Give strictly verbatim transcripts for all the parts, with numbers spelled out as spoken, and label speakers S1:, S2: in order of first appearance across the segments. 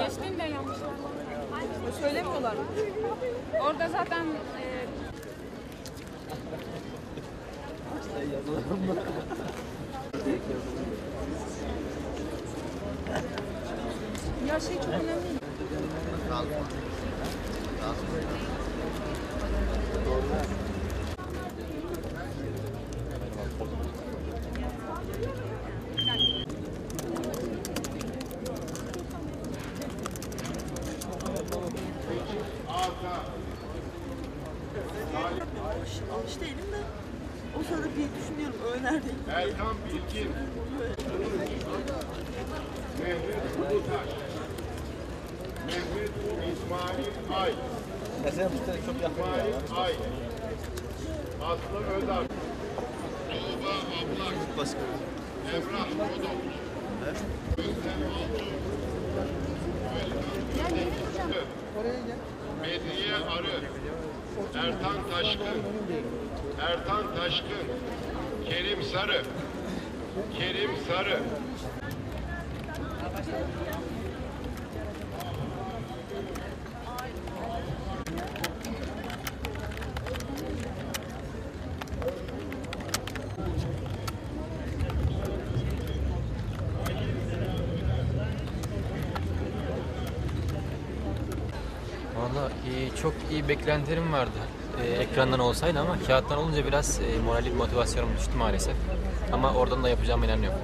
S1: İsmini de yanlış.
S2: Söylemiyorlar.
S1: Orada zaten e...
S2: Ya şey çok önemli. Alış değilim de o sırada bir düşünüyorum öğlerdeyim.
S3: Erkan Bilgin, Mehmet Ulutaş, Mehmet İsmail Ay, İsmail Ay, Aslı Özdar, Tuğba Ablak, Emrah Kodok, Özlem Altuğ, Bedriye Arı, Ertan Taşkın, Ertan Taşkın, Kerim Sarı, Kerim Sarı.
S4: Valla e, çok iyi beklentilerim vardı e, ekrandan olsaydı ama kağıttan olunca biraz e, morali motivasyonum düştü maalesef. Ama oradan da yapacağıma inanıyorum.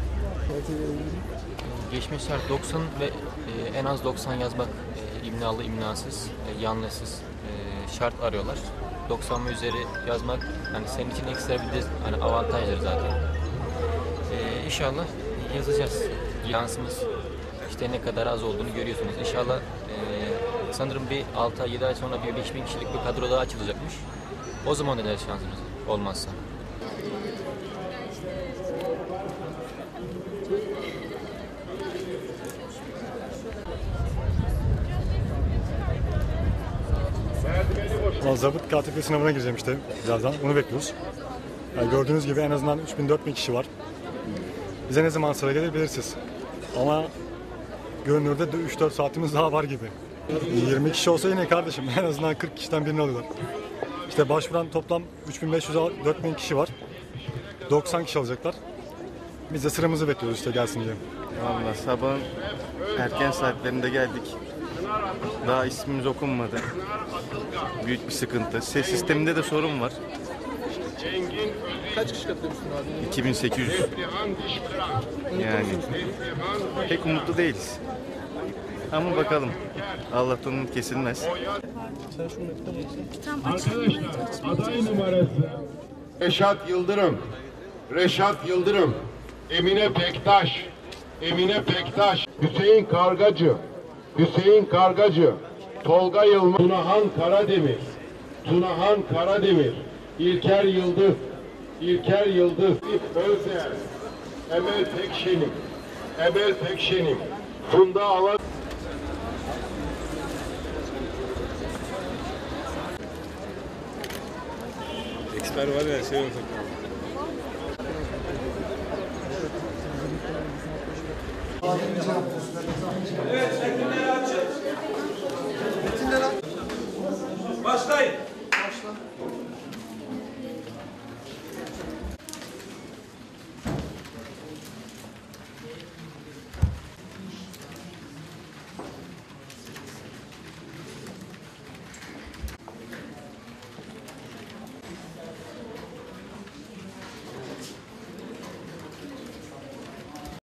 S4: E, geçmiş şart doksan ve e, en az doksan yazmak e, imnalı imnasız, e, yanlışsız e, şart arıyorlar. doksan ve üzeri yazmak hani senin için ekstra bir de hani avantajdır zaten. E, inşallah yazacağız. Yansımız işte ne kadar az olduğunu görüyorsunuz. İnşallah e, sanırım bir altı ay yedi ay sonra bir beş bin kişilik bir kadro daha açılacakmış. O zaman deneriz şansımız olmazsa.
S5: Zabıt K T P sınavına gireceğim işte birazdan. Onu bekliyoruz. Yani gördüğünüz gibi en azından üç bin dört bin kişi var. Bize ne zaman sıra gelir belirsiz. Ama görünürde de üç dört saatimiz daha var gibi. yirmi kişi olsa yine kardeşim en azından kırk kişiden birini alıyorlar. İşte başvuran toplam üç bin beş yüz dört bin kişi var. doksan kişi alacaklar. Biz de sıramızı bekliyoruz işte gelsin diye.
S6: Vallahi sabahın erken saatlerinde geldik. Daha ismimiz okunmadı. Büyük bir sıkıntı. Ses sisteminde de sorun var.
S3: Kaç kişi katılmışsın abi?
S6: iki bin sekiz yüz. Yani pek umutlu değiliz. Ama bakalım. Allah'tan umut kesilmez.
S3: Arkadaşlar aday numarası Reşat Yıldırım, Reşat Yıldırım, Emine Pektaş, Emine Pektaş, Hüseyin Kargacı, Hüseyin Kargacı, Tolga Yılmaz, Tunahan Karademir, Tunahan Karademir, İlker Yıldız, İlker Yıldız, Özyer, Emel Pekşenim, Emel Pekşenim, Funda Alan.
S7: Eksper var ya şey olacak.
S8: Evet, metinleri açın. Metinleri aç. Başlayın.